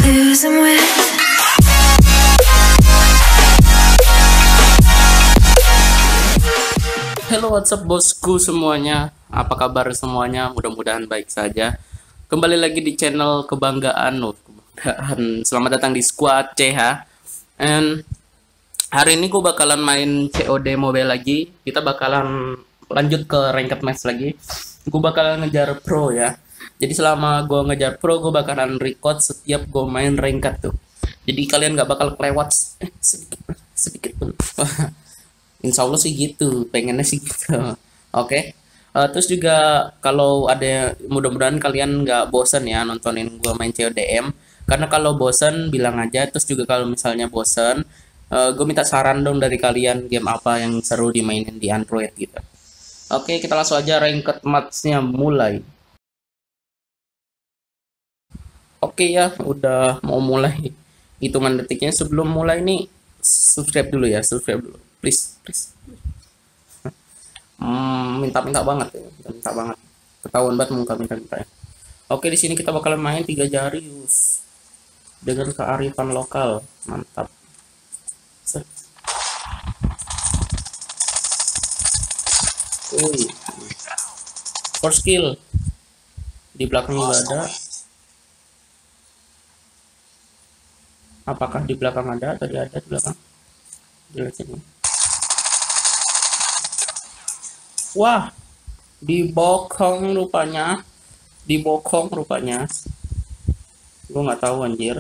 lose them with. Hello, what's up bosku semuanya? Apa kabar semuanya? Mudah-mudahan baik saja. Kembali lagi di channel kebanggaan. Selamat datang di Squad CH. And hari ini gue bakalan main COD Mobile lagi. Kita bakalan lanjut ke ranked match lagi. Gue bakalan ngejar pro ya. Jadi selama gue ngejar pro, gue bakalan record setiap gue main ranked tuh. Jadi kalian gak bakal kelewat sedikit pun. Insya Allah sih gitu, pengennya sih gitu. Oke. Terus juga kalau ada, mudah-mudahan kalian nggak bosan ya nontonin gue main CODM. Karena kalau bosan bilang aja. Terus juga kalau misalnya bosan, gue minta saran dong dari kalian game apa yang seru dimainin di Android gitu. Oke, kita langsung aja ranked match-nya mulai. Oke ya, udah mau mulai. Hitungan detiknya sebelum mulai nih, subscribe dulu ya, subscribe dulu. Please. Minta banget ya, minta banget. Ketahuan banget minta. Oke, di sini kita bakalan main 3 jari dengan kearifan lokal. Mantap. Wih. First kill. Di belakang juga ada. Apakah di belakang ada? Tadi ada di belakang. Di sini. Wah, dibokong rupanya. Gue nggak tahu anjir.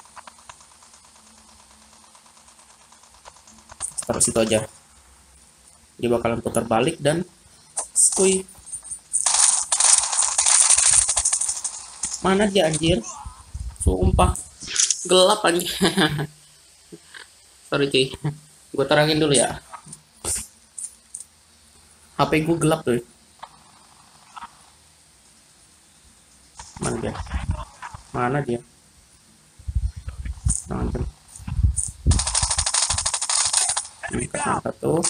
Taruh situ aja. Dia bakalan putar balik dan skuy. Mana dia anjir? Sumpah gelap anjir. Sorry cuy. Gue terangin dulu ya. HP gue gelap tuh. Mana dia? Jangan. Ini satu.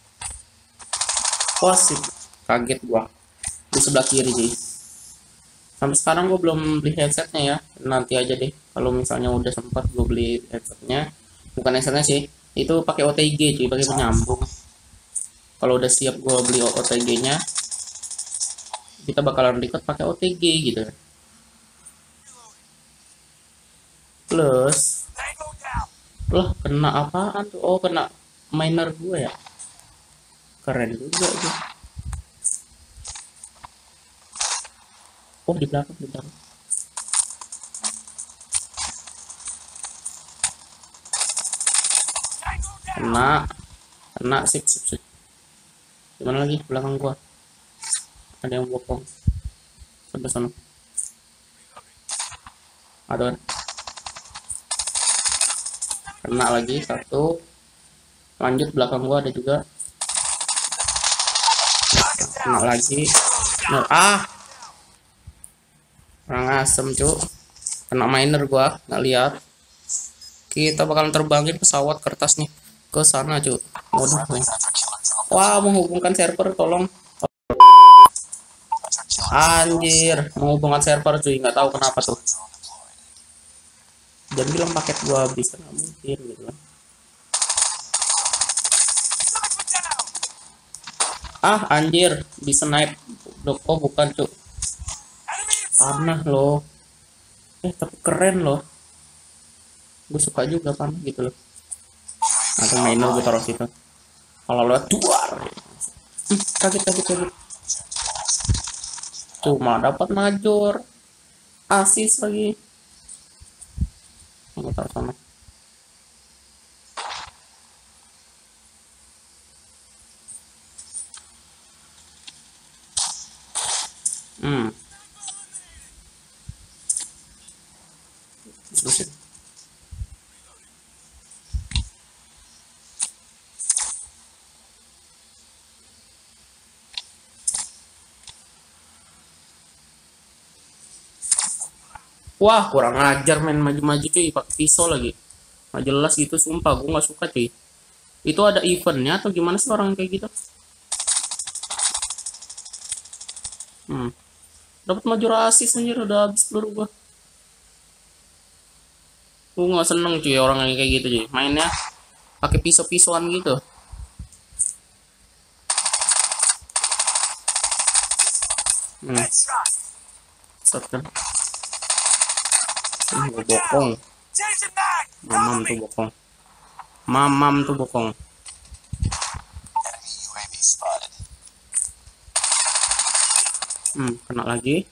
Sip. Kaget gua. Di sebelah kiri sih. Sampai sekarang gue belum beli headsetnya ya. Nanti aja deh. Kalau misalnya udah sempat gue beli headsetnya. Bukan headsetnya sih. Itu pakai OTG cuy, pakai penyambung. Kalau udah siap gue beli OTG-nya, kita bakalan record pakai OTG gitu. Plus, loh kena apaan tuh? Oh, kena miner gue ya. Keren juga tuh. Oh, di belakang. Kena sip. Gimana lagi belakang gua? Ada yang bokong. Sampai sana. Ada kan? Kena lagi satu. Lanjut belakang gua ada juga. Kena lagi. Nah, orang asem cu. Kena miner gua, nggak lihat. Kita bakalan terbangin pesawat kertas nih ke sana cu. Waduh nih. Wah, menghubungkan server, tolong. Anjir, menghubungkan server cuy, nggak tahu kenapa tuh. Dan bilang paket gua habis, nggak mungkin gitu kan. Anjir, di snipe. Oh, bukan cuy. Panah loh. Tapi keren loh. Gue suka juga panah gitu loh. Atau miner gue taruh situ. Kalau lewat duar. Kaget. Cuma dapat major. Asis lagi. Gue taruh sana. Terusin. Wah, kurang ajar main maju-maju cuy, pakai pisau lagi. Nggak jelas gitu, sumpah gue nggak suka cuy. Itu ada eventnya atau gimana sih orang kayak gitu? Dapat maju rasis anjir, udah habis peluru gua. Gue nggak seneng cuy orang yang kayak gitu cuy. Mainnya pakai pisau-pisauan gitu. Set kan. Gue bokong. Mamam tuh bokong. Mamam tuh bokong. Kena lagi.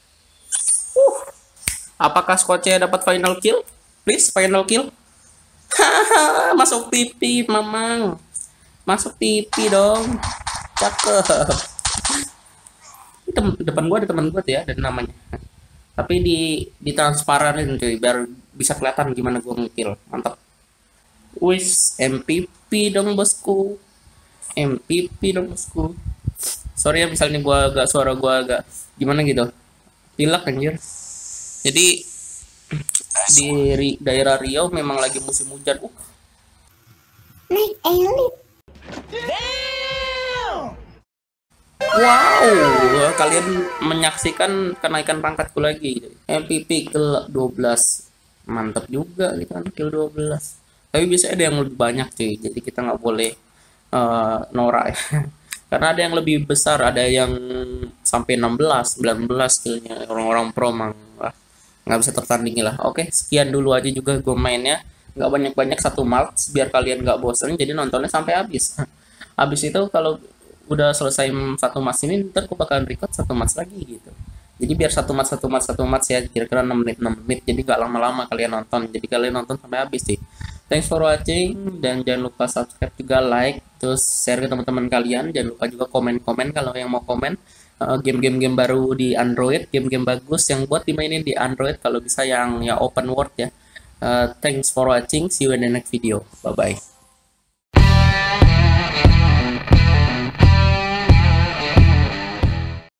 Apakah Skoce dapat final kill? Please, final kill. Hahaha, masuk pipi, Mamang. Masuk pipi dong. Cakep. Depan gua ada teman gua tuh ya, dan namanya. Tapi di transparan cuy, biar bisa kelihatan gimana gua ngekill. Mantap. Wis, MVP dong bosku. MVP dong bosku. Sorry ya misalnya suara gua agak gimana gitu. Pilek anjir. Jadi di daerah Riau memang lagi musim hujan. Naik elit. Wow, kalian menyaksikan kenaikan pangkatku lagi. MVP ke 12. Mantap juga gitu kan, kill 12. Tapi biasanya ada yang lebih banyak cuy. Jadi kita nggak boleh norak ya. Karena ada yang lebih besar, ada yang sampai 16, 19 killnya. Orang-orang pro mang nggak bisa tertandingi lah. Oke, sekian dulu aja juga gue mainnya. Nggak banyak-banyak, satu match biar kalian nggak bosen. Jadi nontonnya sampai habis. Habis itu kalau udah selesai satu match ini, ntar aku bakalan record satu match lagi gitu. Jadi biar satu match ya, kira-kira 6 menit, jadi nggak lama-lama kalian nonton. Jadi kalian nonton sampai habis sih. Thanks for watching, dan jangan lupa subscribe juga, like, terus share ke teman-teman kalian. Jangan lupa juga komen-komen kalau yang mau komen game-game baru di Android, game-game bagus yang buat dimainin di Android, kalau bisa yang ya open world ya. Thanks for watching, see you in the next video, bye bye.